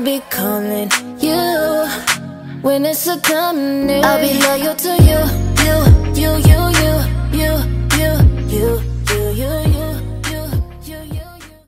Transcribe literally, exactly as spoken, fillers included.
be calling you when it's a coming. I'll be loyal to you, you, you, you.